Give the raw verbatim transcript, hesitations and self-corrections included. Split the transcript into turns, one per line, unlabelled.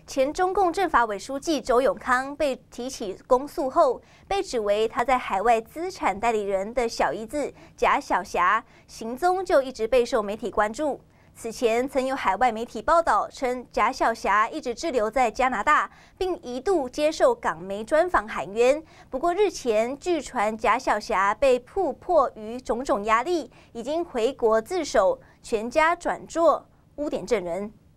前中共政法委书记周永康被提起公诉后，被指为他在海外资产代理人的小姨子贾晓霞行踪就一直备受媒体关注。此前曾有海外媒体报道称，贾晓霞一直滞留在加拿大，并一度接受港媒专访喊冤。不过日前据传贾晓霞被曝迫于种种压力，已经回国自首，全家转做污点证人。